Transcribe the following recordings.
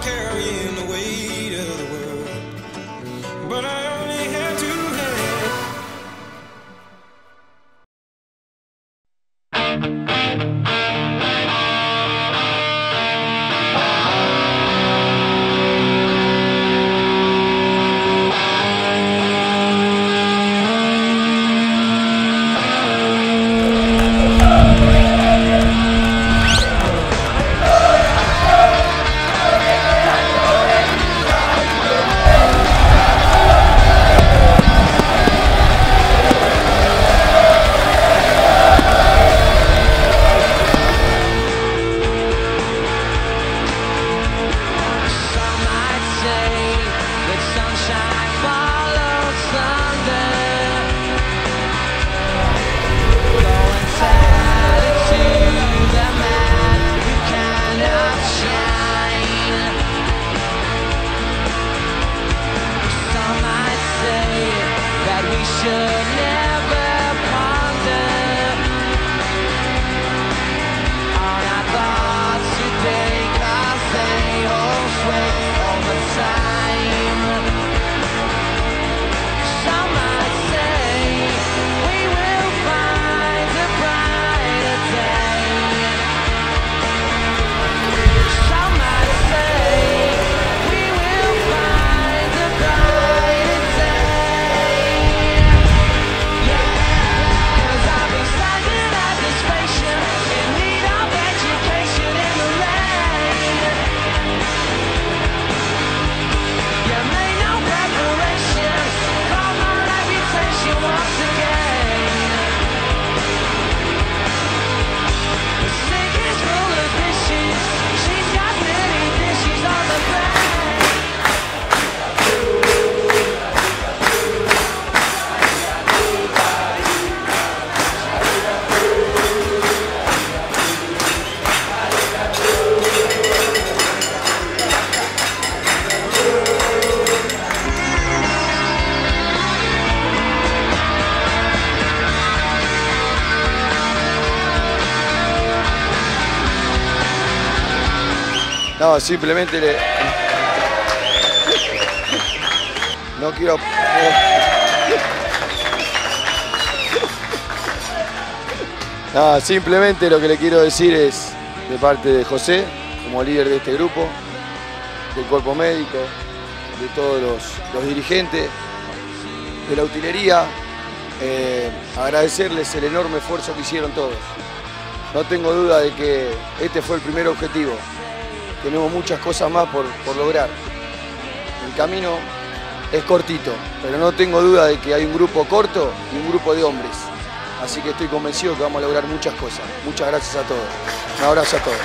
carrying the weight of the world, but I only have two hands. No, simplemente no quiero... No, simplemente lo que le quiero decir es, de parte de José, como líder de este grupo, del cuerpo médico, de todos los dirigentes, de la utilería, agradecerles el enorme esfuerzo que hicieron todos. No tengo duda de que este fue el primer objetivo. Tenemos muchas cosas más por lograr. El camino es cortito, pero no tengo duda de que hay un grupo corto y un grupo de hombres. Así que estoy convencido que vamos a lograr muchas cosas. Muchas gracias a todos. Un abrazo a todos.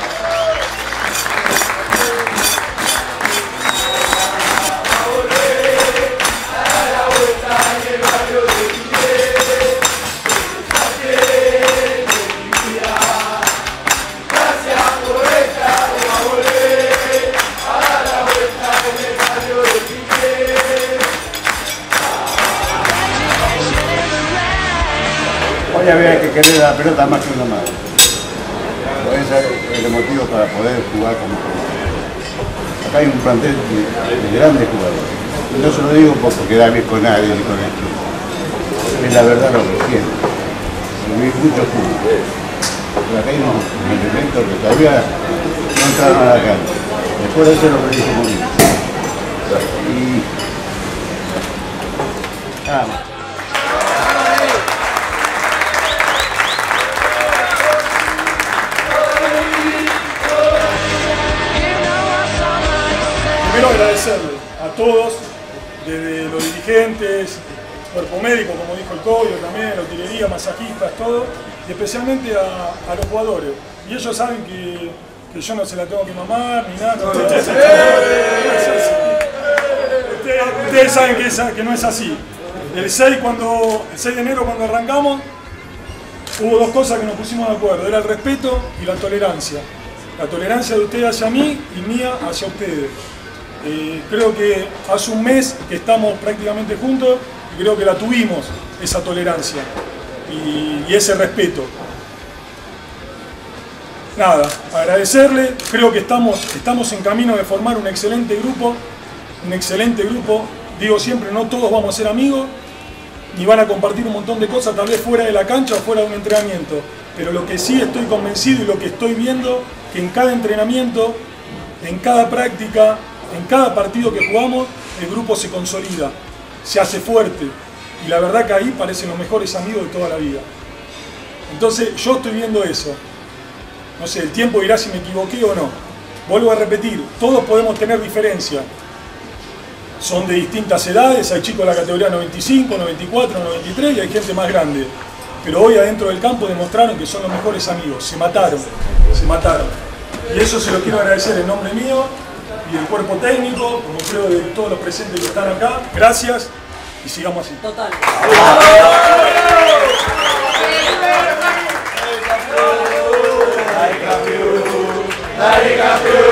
Hoy había que querer la pelota más que una más. Ese es el motivo para poder jugar como jugador. Acá hay un plantel de grandes jugadores. Y no se lo digo porque da bien con nadie ni con el club. Es la verdad lo que siento. Vi mucho fútbol. Pero acá hay unos elementos que todavía no entraron a la cancha. Después de eso lo que dijo Molina. Y nada más. Primero agradecerle a todos, desde los dirigentes, cuerpo médico, como dijo el Coyo también, la utilería, masajistas, todo, y especialmente a los jugadores. Y ellos saben que yo no se la tengo que mamar ni nada. Ustedes saben que no es así. El 6 de enero cuando arrancamos, hubo dos cosas que nos pusimos de acuerdo, era el respeto y la tolerancia. La tolerancia de ustedes hacia mí y mía hacia ustedes. Creo que hace un mes que estamos prácticamente juntos y creo que la tuvimos, esa tolerancia y ese respeto. nada, agradecerle. Creo que estamos en camino de formar un excelente grupo. Digo siempre, no todos vamos a ser amigos, ni van a compartir un montón de cosas, tal vez fuera de la cancha o fuera de un entrenamiento. Pero lo que sí estoy convencido y lo que estoy viendo, que en cada entrenamiento, en cada práctica, en cada partido que jugamos, el grupo se consolida, se hace fuerte. Y la verdad que ahí parecen los mejores amigos de toda la vida. Entonces yo estoy viendo eso. No sé, el tiempo dirá si me equivoqué o no. Vuelvo a repetir, todos podemos tener diferencias. Son de distintas edades, hay chicos de la categoría 95, 94, 93 y hay gente más grande. Pero hoy adentro del campo demostraron que son los mejores amigos. Se mataron. Y eso se lo quiero agradecer en nombre mío y del cuerpo técnico, como creo de todos los presentes que están acá. Gracias y sigamos así. Total. Dale campeón.